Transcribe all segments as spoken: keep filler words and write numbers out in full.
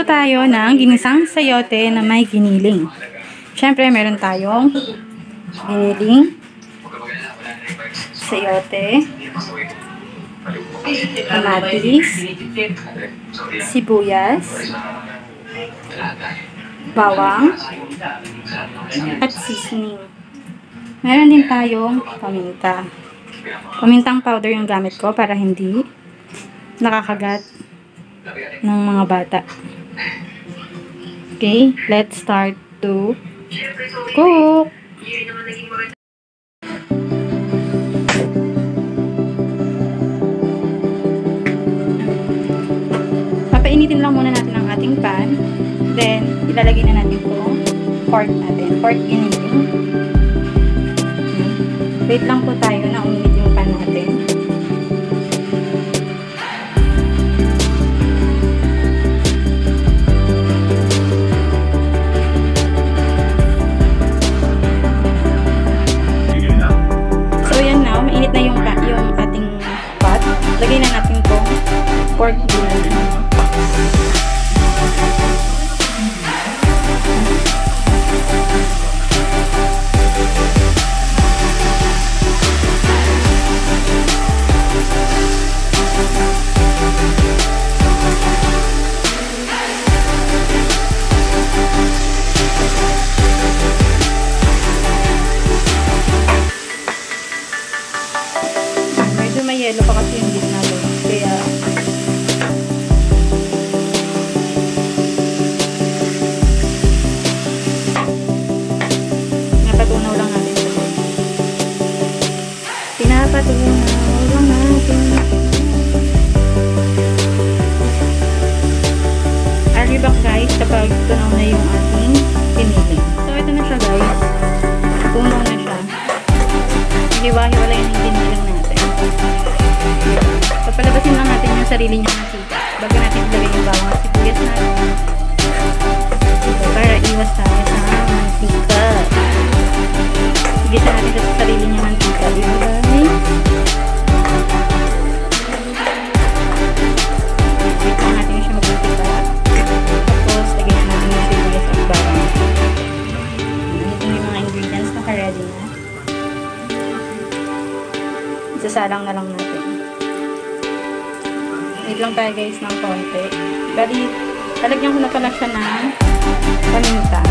tayo ng ginisang sayote na may giniling. Siyempre, meron tayong giniling, sayote, kamatis, sibuyas, bawang, at seasoning. Meron din tayong paminta. Pamintang powder yung gamit ko para hindi nakakagat ng mga bata. Okay, let's start to cook. Papainitin lang muna natin ang ating pan. Then, ilalagay na natin itong pork natin. Pork giniling. Wait lang po tayo na uminit yung pan natin. Mainit na yung, yung ating pot. Lagay na natin itong pork giniling. Yelo pa kasi yung gitna doon. Kaya napatunaw lang natin ito. Pinapatunaw lang natin. I'll be back guys kapag tunaw na yung ating piniling. So ito na siya guys. Tunaw na siya. Hiwa-hiwalay na yung piniling natin. Papalabasin lang natin yung sarili niya ng sika bago natin ilagay yung bawang at sibuyas natin para iwas tayo sa mantika. Igisa natin sa sarili niya ng sika. Ilagay wait lang natin siya magmantika. Tapos lagyan natin yung sibuyas at bawang. Ito yung mga ingredients na ka-ready na. Isasalang na lang natin. Wait lang tayo guys ng konti. Bali, talagyan ko na pala siya ng paminta.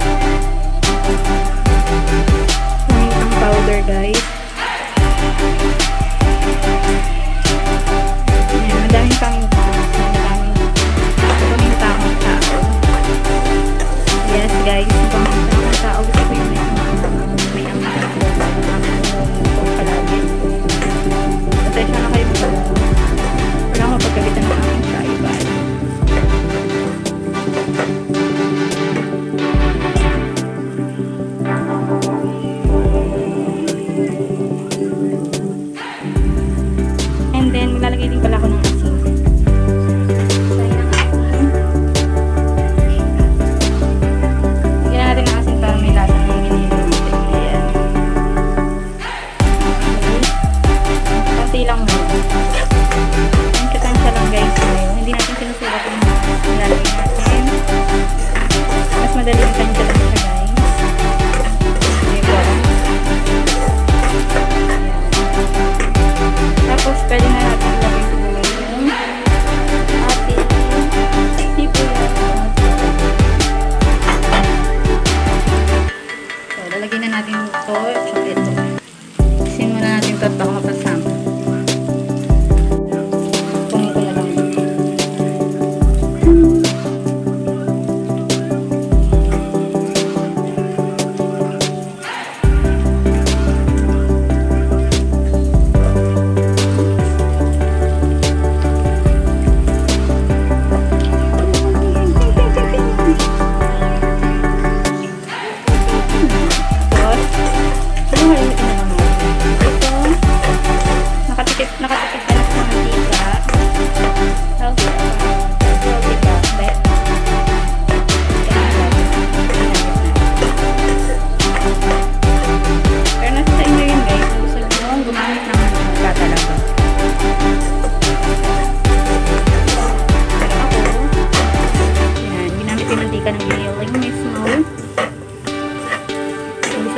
Pamintang powder guys. Ayan, madaming paminta. Madaming paminta akong tao. Yes guys, yung paminta akong tao. Gusto ko yung may ang mga palagi. Pasensya na kayo pala. Wala akong pagkabitan ng aking tribal. And then, maglalagay din pala ako ng asin. Lagyan na natin ng asin para may lasa ng giniling natin. Ayan. Okay. Kunti lang muna. Lang guys, hindi natin sinusukat yung nilalagay natin. Mas madali yung tansya lang siya guys. Dito. Tapos pwede na natin ilagay siguro yung ating sibuyas. So, lalagay na natin ito at ito. Isin muna natin ito at baka mapasama.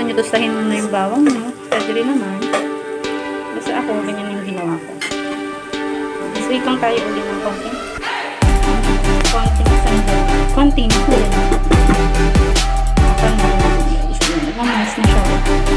nyo tostahin muna yung bawang mo, pwede rin naman. Basta ako, ganyan yung ginawa ko. Sweet lang tayo ulit ng konting. Konting sandal. Konting sandal. Kapag namamas na siya.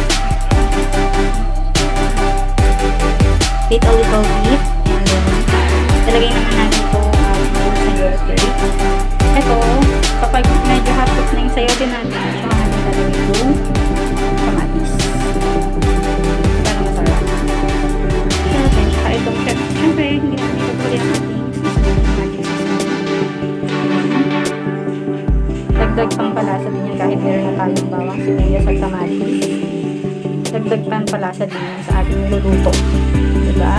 Wait a little bit. And then, talagay naman natin ito um, sa sayote. Ito, kapag medyo hapot na yung sayote natin, siya natin talagay yung kamatis. Para masarap. Siyempre, saka ito, siyempre, hindi natin ito puli ang ating magic. Dagdag pang palasa din yan kahit meron na tayong bawang sibuyas at kamatis. Dagdag pang palasa din yan sa ating niluluto. Diba?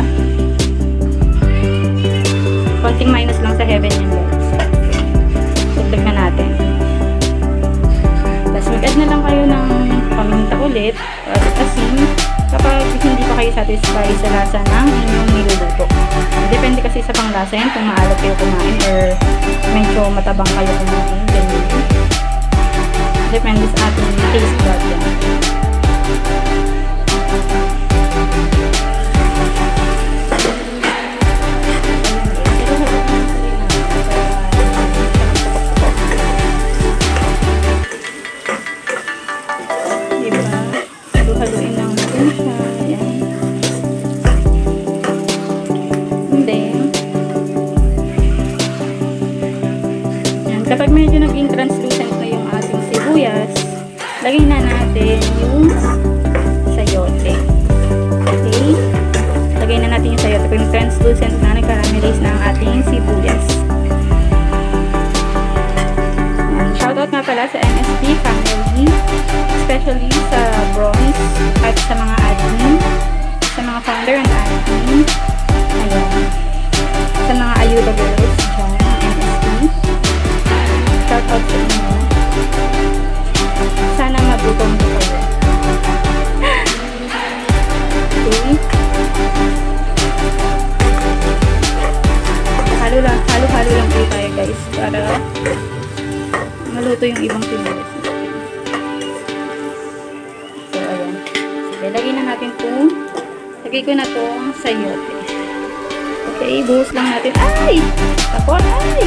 Konting minus lang sa heaven yan guys. Dagdag na natin. Tapos mag-add na lang kayo ng paminta ulit at asin kapag hindi pa kayo satisfied sa lasa ng inyong niluluto. Depende kasi sa panglasa yan kung maalat kayo kumain or medyo matabang kayo kumain. Ganyan. Depende sa ating taste bud yan. Kapag medyo naging translucent na yung ating sibuyas, lagay na natin yung sayote. Okay? Lagay na natin yung sayote. Kapag translucent na, nag-caramelize na ang ating sibuyas. Yan. Shoutout nga pala sa M S P family, especially sa Bronze at sa mga admin, sa mga founder and admin. Ayan. Sa mga Ayuda girls dyan, M S P. Shoutout sa inyo. Sana magutom ko kayo. Okay. Halo lang, halo-halo lang kayo tayo guys para maluto yung ibang pinulit. So, ayan. Sige, lagay na natin itong lagay ko na itong sayote. Okay, buhos lang natin. Ay! Tapon! Ay!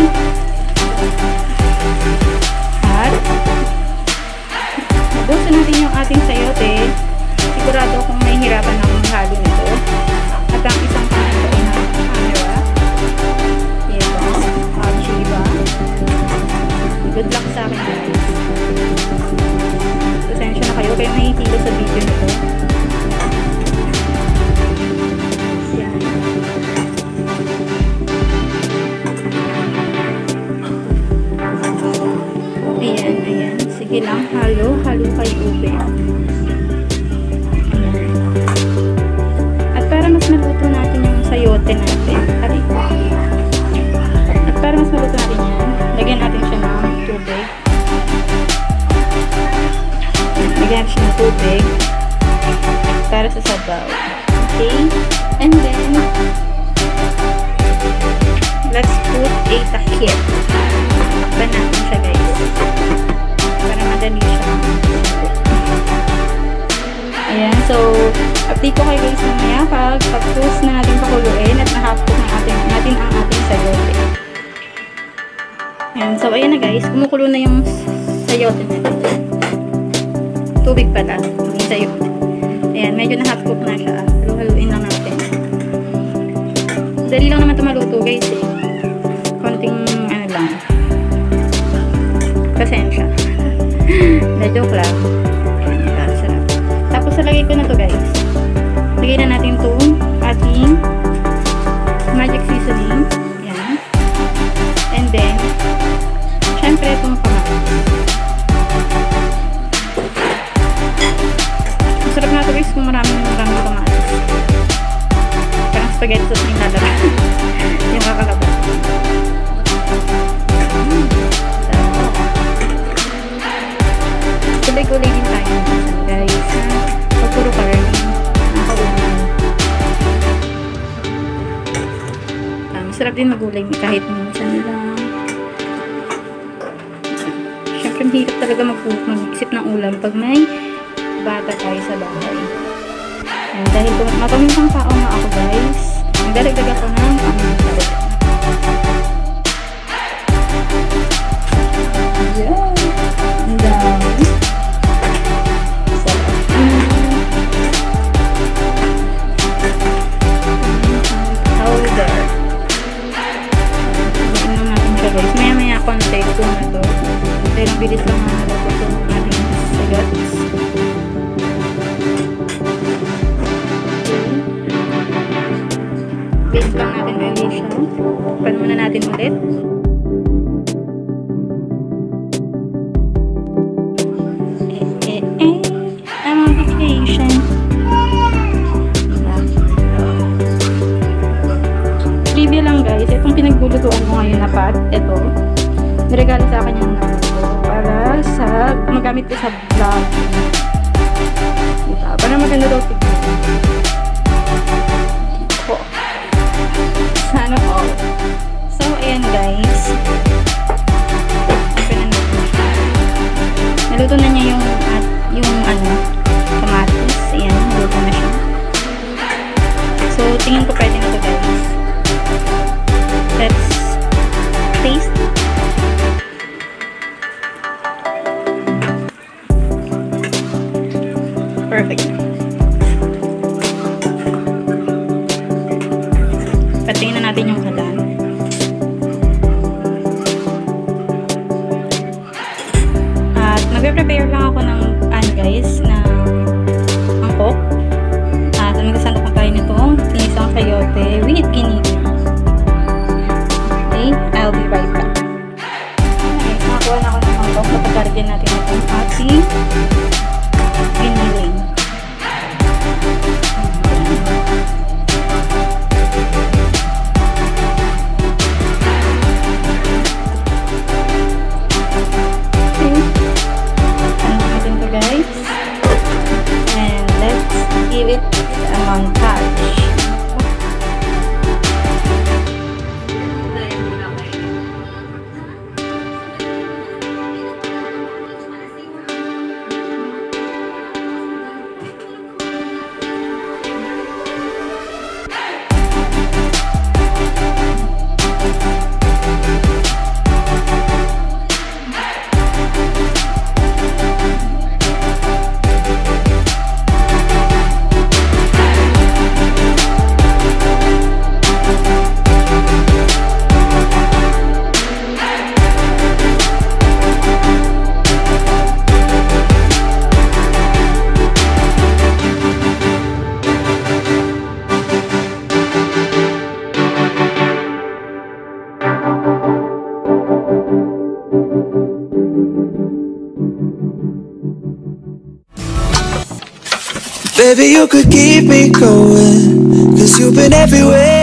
At nabuhusan natin yung ating sayote. Sigurado kung may hirapan akong maghalo nito. At ang isang panito ay na camera. Diba? Actually, diba? Good luck sa akin guys. Pasensya na kayo kayo nahihilo sa video nito. Yan. Ayan, ayan. Sige lang, halo, halo kay ube. Ayan. At para mas maluto natin yung sayote natin, aray. At para mas maluto natin yan, lagyan natin siya ng tubig. Lagyan natin siya ng tubig para sa sabaw. Okay? And then, let's put a takip. Takpan natin siya guys. Para madali siya. Ayan. So, update ko kayo guys mamaya pag pag-post na natin pakuluin at nahapok na natin, natin ang ating sayote. Ayan. So, ayan na guys. Kumukulo na yung sayote natin. Tubig pala. Yung sayote. Ayan. Medyo nahapok na siya. Haluin lang natin. Dali lang naman ito maluto guys eh. Konting ano lang. Pasensya. Na joke lang. Sarap. Tapos lagay ko na to guys. Lagay na natin itong ating magic seasoning. Yan. And then, syempre itong kamatis. Masarap na ito guys kung maraming maraming kamatis. Parang spaghetti sauce na yung lalabas. Yung kakalabas. Hmm. Kulay-kulay din tayo guys. Pag puro ka rin nakaunan. Um, masarap din magulay kahit minsan lang. Syempre mahirap talaga mag-isip ng ulam pag may bata tayo sa bahay. Ayan, dahil mapamintang tao nga ako guys, nagdaragdag ako ng pamintang. Yeah, ang dami. Powder. Inom natin siya guys. Maya maya konti ko na to. Dahil ang bilis lang na nalagos ng ating sagats. Bake lang natin ulit siya. Pan muna natin ulit. Eh, eh, eh. I'm on vacation. Trivia lang guys. Itong pinaglulutuan ko ngayon na pot. Ito. Niregalo sa akin yung nanay ko. Para sa magamit ko sa vlog. Diba? Para maganda daw tignan. Po. Sana all. So, ayan guys. Open na natin siya. Naluto na niya yung, at, yung ano, kamatis. Ayan, naluto na siya. So, tingin ko pwede na ito guys. Let's taste. Perfect. Patingin na natin yung kalan. At magpe-prepare lang ako ng ano guys, na mangkok. At magsasanok na tayo nitong tinisang sayote with giniling. Okay, I'll be right back. Okay, nakakuha na ako ng mangkok. Papagaragyan natin itong ating giniling. Give it a montage. Baby, you could keep me going, 'cause you've been everywhere.